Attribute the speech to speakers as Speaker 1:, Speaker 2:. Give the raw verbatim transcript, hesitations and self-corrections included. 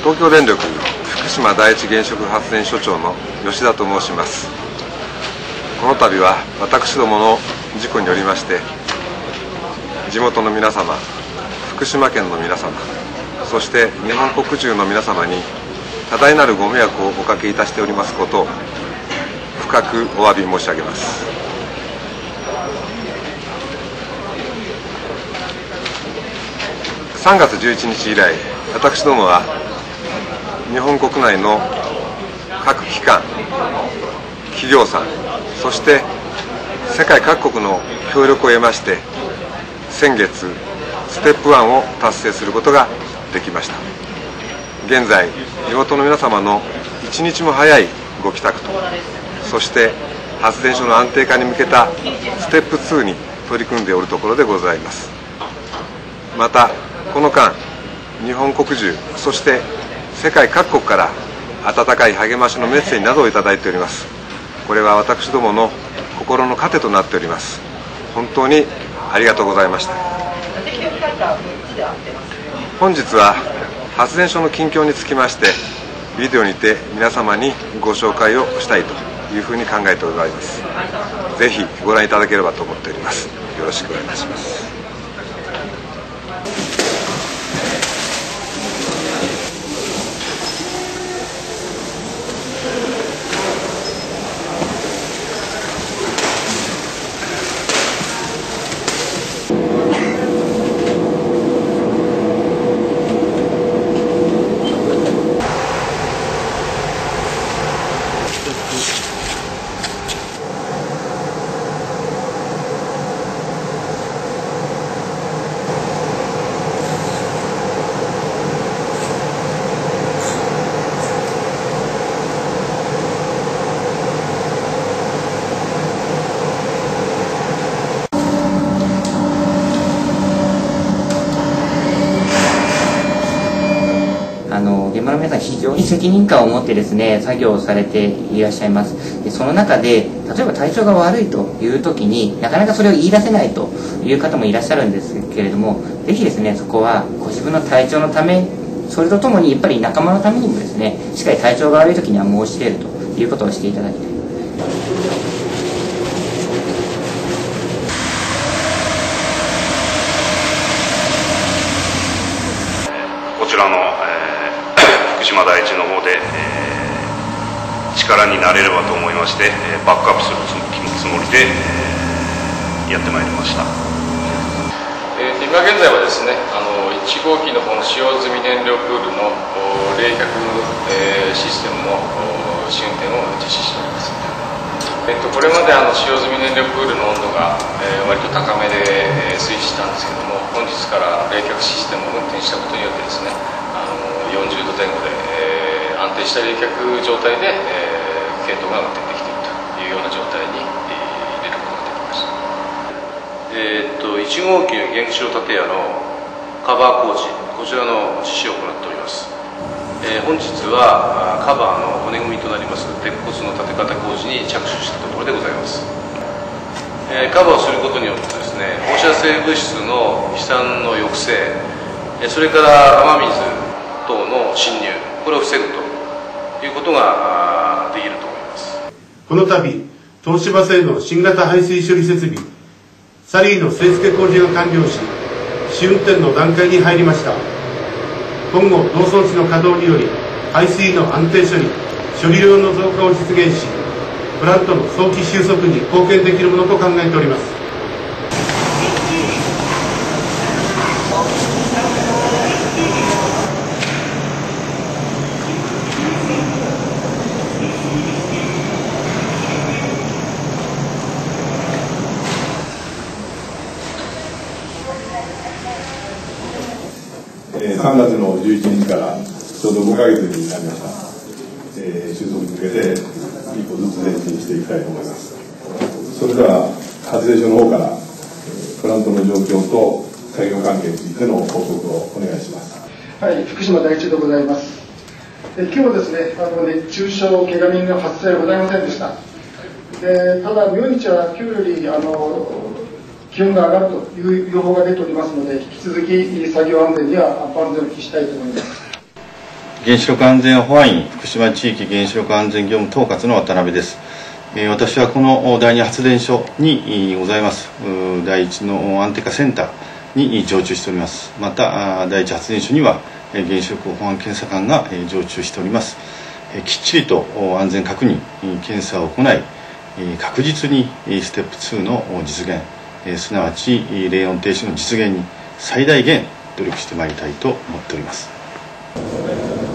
Speaker 1: 東京電力福島第一原子力発電所長の吉田と申します。この度は私どもの事故によりまして地元の皆様、福島県の皆様、そして日本国中の皆様に多大なるご迷惑をおかけいたしておりますことを深くお詫び申し上げます。さんがつじゅういちにち以来、私どもは日本国内の各機関、企業さん、そして世界各国の協力を得まして先月ステップワンを達成することができました。現在地元の皆様の一日も早いご帰宅と、そして発電所の安定化に向けたステップツーに取り組んでおるところでございます。またこの間、日本国中、そして世界各国から温かい励ましのメッセージなどをいただいております。これは私どもの心の糧となっております。本当にありがとうございました。本日は発電所の近況につきましてビデオにて皆様にご紹介をしたいというふうに考えております。ぜひご覧いただければと思っております。よろしくお願いいたします。
Speaker 2: 現場の皆さん、非常に責任感を持ってですね作業をされていらっしゃいます。でその中で例えば体調が悪いという時になかなかそれを言い出せないという方もいらっしゃるんですけれども、ぜひですねそこはご自分の体調のため、それとともにやっぱり仲間のためにもですねしっかり体調が悪い時には申し出るということをしていただきたい。
Speaker 3: こちらの、えー、福島第一の方で、えー、力になれればと思いまして、えー、バックアップするつもりで、えー、やってまいりました。
Speaker 4: えー、今現在はですね、あのいちごうきのこの使用済み燃料プールの冷却、えー、システムの試運転を実施しております。えっと、これまであの使用済み燃料プールの温度が、えー、割と高めで、えー、推移したんですけども、本日から冷却システムを運転したことによってですね、あのよんじゅうどぜん後で、えー、安定した冷却状態で、えー、系統が運転できているというような状態に、えー、入れることができました。えー、っといちごうきの原子炉建屋のカバー工事、こちらの実施を行っております。えー、本日はカバーの骨組みとなります鉄骨の建て方工事に着手したところでございます。えー、カバーをすることによってですね、放射性物質の飛散の抑制、えー、それから雨水等の侵入、これを防ぐということができると思います。
Speaker 5: この度、東芝製の新型排水処理設備サリーの据え付け工事が完了し、試運転の段階に入りました。今後、同装置の稼働により排水の安定処理、処理量の増加を実現し、プラントの早期収束に貢献できるものと考えております。
Speaker 6: さんがつのじゅういちにちからちょうどごかげつになりました。えー、収束に向けて一歩ずつ前進していきたいと思います。それでは発電所の方からプラントの状況と作業関係についての報告をお願いします。
Speaker 7: はい、福島第一でございます。で今日はですね、あの熱中症、怪我人の発生はございませんでした。でただ、明日は今日よりあの気温が上がるという予報が出ておりますので、引き続き作業安全には万全を期したいと思います。
Speaker 8: 原子力安全保安院福島地域原子力安全業務統括の渡辺です。私はこの第二発電所にございます第一の安定化センターに常駐しております。また第一発電所には原子力保安検査官が常駐しております。きっちりと安全確認検査を行い、確実にステップツーの実現、すなわち冷温停止の実現に最大限努力してまいりたいと思っております。